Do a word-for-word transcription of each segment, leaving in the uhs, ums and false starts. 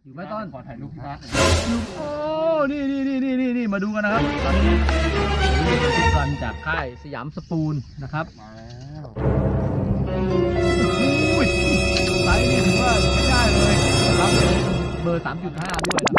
อยู่ไหมต้นขอถ่ายรูปนะอยู่โอ้นี่นี่นี่นี่นี่นี่มาดูกันนะครับตอนนี้นี่เป็นทิปรันจากค่ายสยามสปูนนะครับมาแล้วอุ้ยไซส์นี่ถือว่าไม่ได้เลยนะครับเบอร์ สามจุดห้า ด้วยนะ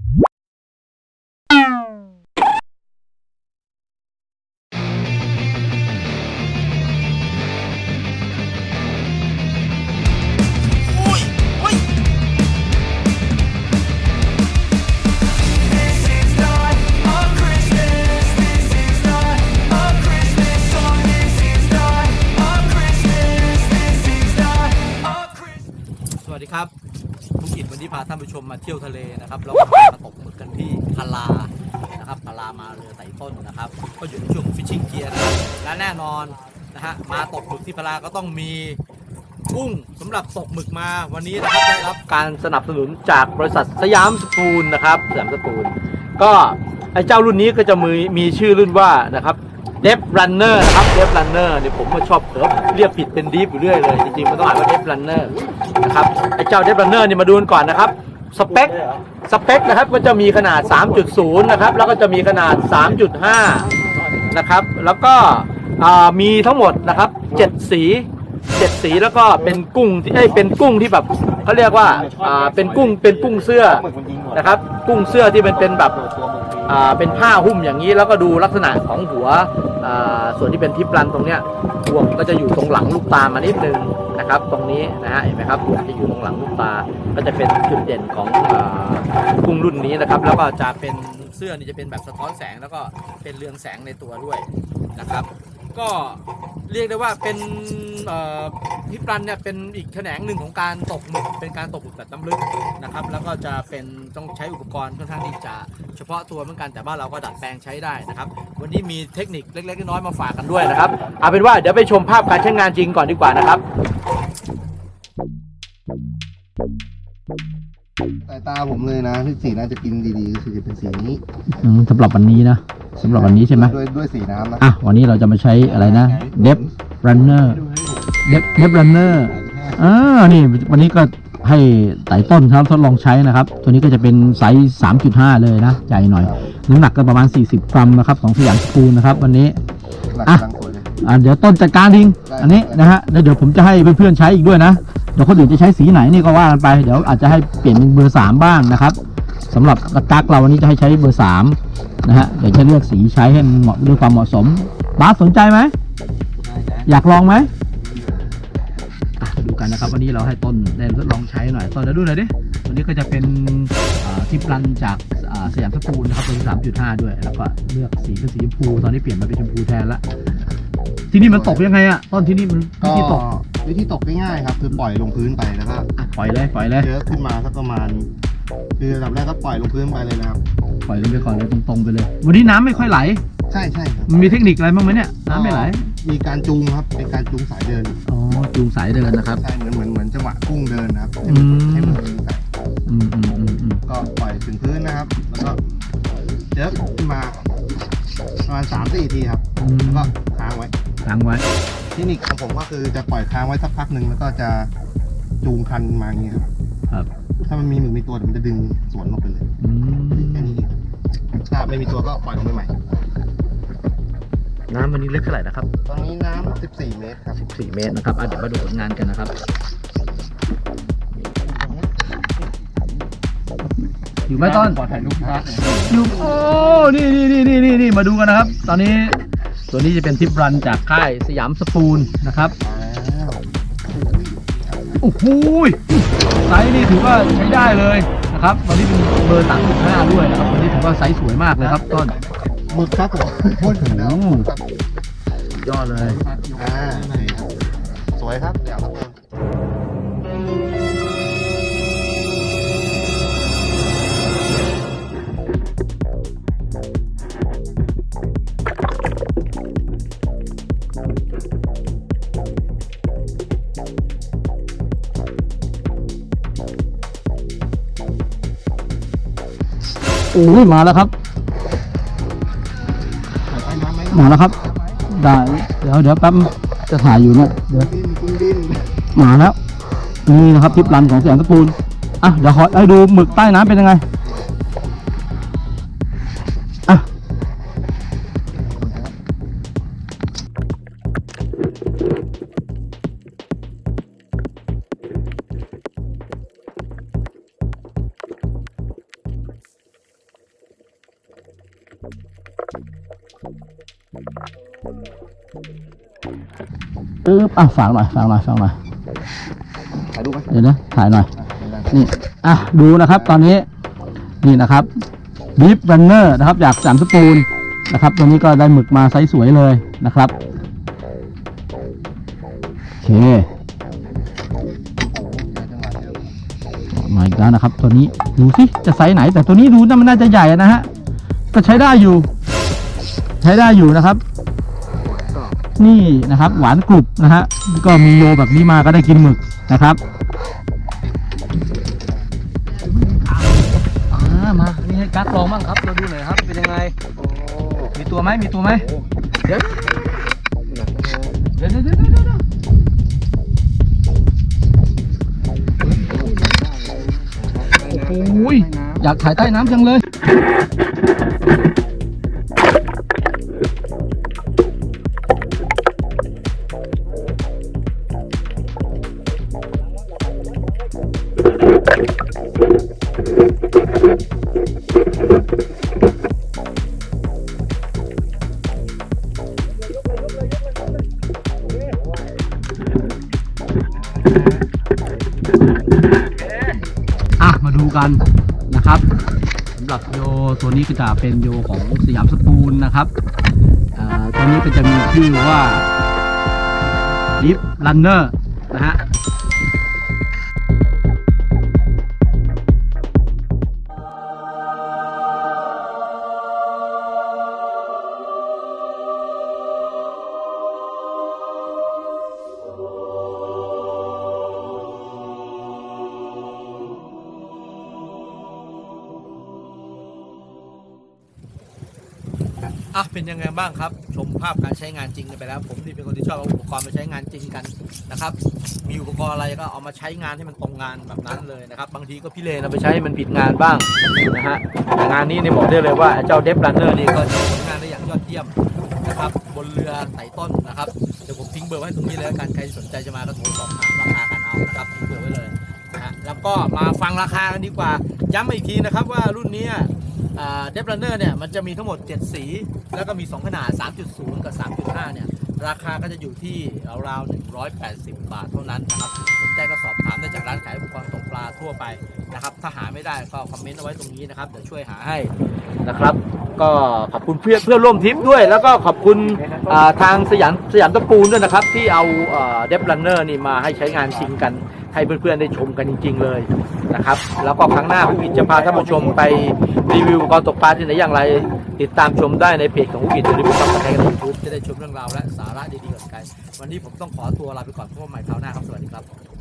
สวัสดีครับธุรกิจวันนี้พาท่านผู้ชมมาเที่ยวทะเลนะครับเรามาตกหมึกกันที่พารานะครับพารามาเรือไต่ต้นนะครับก็อยู่ในช่วงฟิชชิ่งเกียร์นะครับและแน่นอนนะฮะมาตกหมึกที่พาราก็ต้องมีกุ้งสำหรับตกหมึกมาวันนี้นะครับได้รับการสนับสนุนจากบริษัทสยามสปูนนะครับสยามสปูนก็ไอ้เจ้ารุ่นนี้ก็จะมีมีชื่อรุ่นว่านะครับเดฟรันเนอร์นะครับเดฟรันเนอร์เนี่ยผมก็ชอบเผลอเรียกผิดเป็นดีฟอยู่เรื่อยเลยจริงๆมันต้องอ่านว่าเดฟรันเนอร์นะครับไอ้เจ้าเดฟรันเนอร์เนี่ยมาดูกันก่อนนะครับสเปคสเปคนะครับก็จะมีขนาด สามจุดศูนย์ นะครับแล้วก็จะมีขนาด สามจุดห้า นะครับแล้วก็มีทั้งหมดนะครับเจ็ดสีเจ็ดสีแล้วก็เป็นกุ้งที่เป็นกุ้งที่แบบเขาเรียกว่าเป็นกุ้งเป็นกุ้งเสื้อนะครับกุ้งเสื้อที่เป็นเป็นแบบเป็นผ้าหุ้มอย่างนี้แล้วก็ดูลักษณะของหัวส่วนที่เป็นทิปรันตรงเนี้ยห่วงก็จะอยู่ตรงหลังลูกตามานิดนึงนะครับตรงนี้นะฮะเห็นไหมครับห่วงจะอยู่ตรงหลังลูกตาก็จะเป็นจุดเด่นของกุ้งรุ่นนี้นะครับแล้วก็จะเป็นเสื้อนี่จะเป็นแบบสะท้อนแสงแล้วก็เป็นเรืองแสงในตัวด้วยนะครับก็เรียกได้ว่าเป็นทิปรันเนี่ยเป็นอีกแขนงหนึ่งของการตกหมึกเป็นการตกหมึกแบบน้ำลึกนะครับแล้วก็จะเป็นต้องใช้อุปกรณ์ค่อนข้างที่จะเฉพาะตัวเหมือนกันแต่ว่าเราก็ดัดแปลงใช้ได้นะครับวันนี้มีเทคนิคเล็กๆน้อยๆมาฝากกันด้วยนะครับเอาเป็นว่าเดี๋ยวไปชมภาพการใช้งานจริงก่อนดีกว่านะครับสายตาผมเลยนะที่สีน่าจะกินดีๆก็คือจะเป็นสีนี้สำหรับวันนี้นะสำหรับวันนี้ใช่ไหมด้วยด้วยสีน้ำนะอ่ะวันนี้เราจะมาใช้อะไรนะเดฟรันเนอร์เดฟเดฟรันเนอร์อ่านี่วันนี้ก็ให้ไต่ต้นครับทดลองใช้นะครับตัวนี้ก็จะเป็นไซส์ สามจุดห้า เลยนะใหญ่หน่อยน้ำหนักก็ประมาณสี่สิบกรัมนะครับของสยามสปูนนะครับวันนี้อ่ะอ่ะเดี๋ยวต้นจัดการทิ้งอันนี้นะฮะแล้วเดี๋ยวผมจะให้เพื่อนๆใช้อีกด้วยนะเดี๋ยวคนอื่นจะใช้สีไหนนี่ก็ว่ากันไปเดี๋ยวอาจจะให้เปลี่ยนเป็นเบอร์สามบ้างนะครับสำหรับกระตักเราวันนี้จะให้ใช้เบอร์สามนะฮะเดี๋ยวจะเลือกสีใช้ให้มันเหมาะด้วยความเหมาะสมบาสสนใจไหมอยากลองไหมดูกันนะครับวันนี้เราให้ต้นได้ทดลองใช้หน่อยต้นเดี๋ยวดูหน่อยดิวันนี้ก็จะเป็นทิปรันจากสยามสปูนนะครับเป็น สามจุดห้า ด้วยแล้วก็เลือกสีเป็นสีชมพูตอนนี้เปลี่ยนมาเป็นชมพูแทนละที่นี่มันตกยังไงอะต้นที่นี่มันวิธีตกวิธีตกง่ายๆครับคือปล่อยลงพื้นไปแล้วก็ปล่อยเลยปล่อยเลยเยอะขึ้นมาสักประมาณคือลำแรกก็ปล่อยลงพื้นไปเลยนะครับปล่อยลงไปก่อนเลยตรงๆไปเลยวันนี้น้ำไม่ค่อยไหลใช่ใช่มันมีเทคนิคอะไรบ้างไหมเนี่ยน้ำไม่ไหลมีการจูงครับเป็นการจูงสายเดินอ๋อจูงสายเดินนะครับใช่เหมือนเหมือนเหมือนจังหวะกุ้งเดินนะครับให้มันดึงสายก็ปล่อยถึงพื้นนะครับแล้วก็เยอะขึ้นมาประมาณสามสี่ทีครับแล้วก็ค้างไว้ค้างไว้เทคนิคของผมก็คือจะปล่อยค้างไว้สักพักหนึ่งแล้วก็จะจูงคันมาอย่างนี้ครับครับถ้ามันมีหมึกมีตัวมันจะดึงสวนลงไปเลยแค่นี้ถ้าไม่มีตัวก็ปล่อยลงไปใหม่น้ำวันนี้เล็กเท่าไหร่นะครับตอนนี้น้ำสิบสี่เมตรครับสิบสี่เมตรนะครับเดี๋ยวมาดูผลงานกันนะครับอยู่ไหมต้นขอถ่ายรูปนะอยู่โอ้นี่นี่นี่นี่นี่นี่มาดูกันนะครับตอนนี้ตัวนี้จะเป็นทิปรันจากค่ายสยามสปูนนะครับโอ้โหไซส์นี่ถือว่าใช้ได้เลยนะครับตอนนี้เป็นเบอร์ สามจุดห้า ด้วยนะครับตอนนี้ถือว่าไซส์สวยมากเลยครับต้นหมึกครับผมพ่นถึงแล้วยอดเลยอ่าสวยครับอย่างละคนโอ้ยมาแล้วครับมาแล้วครับได้เดี๋ยวเดี๋ยวแป๊บจะถ่ายอยู่เนี่ยเดี๋ยวมาแล้วนี่นะครับทิปรันของสยามสปูนอ่ะเดี๋ยวขอให้ดูหมึกใต้น้ำเป็นยังไงอ่ะปึ๊บอ่ะฝากหน่อยฝากหน่อยฝากหน่อยถ่ายรูปไหมเดี๋ยวนะถ่ายหน่อยได้นี่อ่ะดูนะครับตอนนี้นี่นะครับบีฟรันเนอร์นะครับจากสามสปูนนะครับตัวนี้ก็ได้หมึกมาไซส์สวยเลยนะครับโอเคมาอีกแล้วนะครับตัวนี้ดูสิจะไซส์ไหนแต่ตัวนี้ดูน่ามันน่าจะใหญ่นะฮะก็ใช้ได้อยู่ ใช้ได้อยู่นะครับนี่นะครับหวานกรุบนะฮะก็มีโยแบบนี้มาก็ได้กินหมึกนะครับมานี่ให้กั๊กลองบ้างครับเราดูหน่อยครับเป็นยังไงมีตัวไหมมีตัวไหมเดี๋ยวเดี๋ยวเดี๋ยวเดี๋ยวเดี๋ยวโอ้ยอยากถ่ายใต้น้ำจังเลยอ่ะมาดูกันนะครับสำหรับโยตัวนี้ก็จะเป็นโยของสยามสปูนนะครับตัวนี้ก็จะมีชื่อว่าดิฟรันเนอร์นะฮะอ่ะเป็นยังไงบ้างครับชมภาพการใช้งานจริงกันไปแล้วผมนี่เป็นคนที่ชอบเอาอุปกรณ์มาใช้งานจริงกันนะครับมีอุปกรณ์อะไรก็เอามาใช้งานให้มันตรงงานแบบนั้นเลยนะครับบางทีก็พี่เลนเอาไปใช้ให้มันผิดงานบ้างนะฮะแต่งานนี้เนี่ยบอกได้เลยว่าเจ้าเดฟรันเนอร์นี่ก็ทำผลงานได้อย่างยอดเยี่ยมนะครับบนเรือไต่ต้นนะครับเดี๋ยวผมทิ้งเบอร์ไว้ตรงนี้เลยแล้วกันใครสนใจจะมาก็โทรสอบถามราคากันเอานะครับทิ้งเบอร์ไว้เลยนะฮะแล้วก็มาฟังราคากันดีกว่าย้ำอีกทีนะครับว่ารุ่นนี้เดฟรันเนอร์เนี่ยมันจะมีทั้งหมดเจ็ดสีแล้วก็มีสองขนาด สามจุดศูนย์ กับ สามจุดห้า เนี่ยราคาก็จะอยู่ที่ราวๆหนึ่งร้อยแปดสิบบาทเท่านั้นนะครับสนใจก็สอบถามได้จากร้านขายอุปกรณ์ตกปลาทั่วไปนะครับถ้าหาไม่ได้ก็คอมเมนต์เอาไว้ตรงนี้นะครับเดี๋ยวช่วยหาให้นะครับก็ขอบคุณเพื่อนเพื่อนร่วมทริปด้วยแล้วก็ขอบคุณทางสยามสยามตะปูนด้วยนะครับที่เอาเดฟรันเนอร์นี่มาให้ใช้งานจริงกันให้เพื่อนๆได้ชมกันจริงๆเลยนะครับแล้วก็ครั้งหน้าผมอินจะพาท่านผู้ชมไปรีวิวอุปกรณ์ตกปลาที่ไหนอย่างไรติดตามชมได้ในเพจของผู้อินหรือผู้ชมในยูทูบจะได้ชมเรื่องราวและสาระดีๆกับกันวันนี้ผมต้องขอตัวลาไปก่อนพบกันใหม่คราวหน้าครับสวัสดีครับ